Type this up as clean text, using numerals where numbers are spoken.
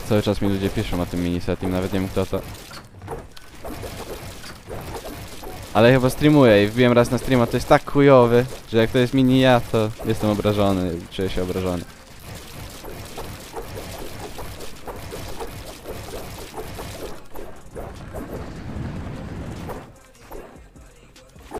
Cały czas mi ludzie piszą o tym minisetim, nawet nie wiem kto to. Ale chyba streamuję i wbiłem raz na streama, to jest tak chujowy, że jak to jest mini ja, to jestem obrażony, czuję się obrażony.